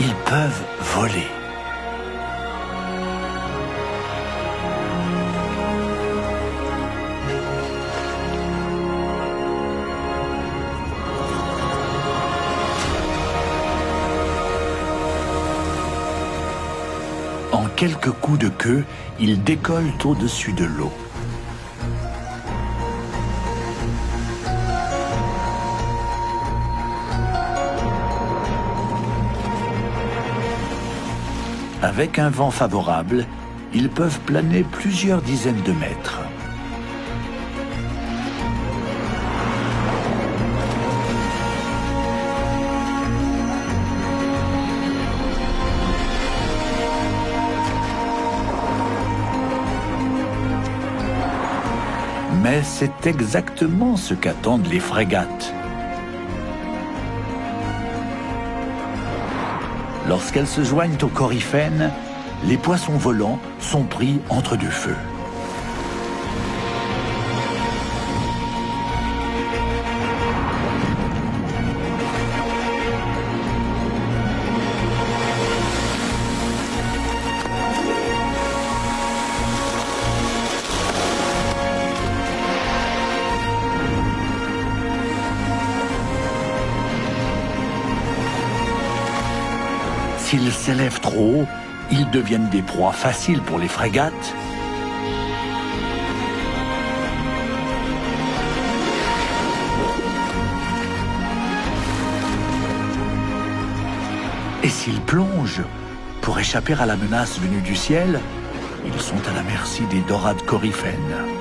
Ils peuvent voler. En quelques coups de queue, ils décollent au-dessus de l'eau. Avec un vent favorable, ils peuvent planer plusieurs dizaines de mètres. Mais c'est exactement ce qu'attendent les frégates. Lorsqu'elles se joignent aux coryphènes, les poissons volants sont pris entre deux feux. S'ils s'élèvent trop haut, ils deviennent des proies faciles pour les frégates. Et s'ils plongent pour échapper à la menace venue du ciel, ils sont à la merci des dorades coryphènes.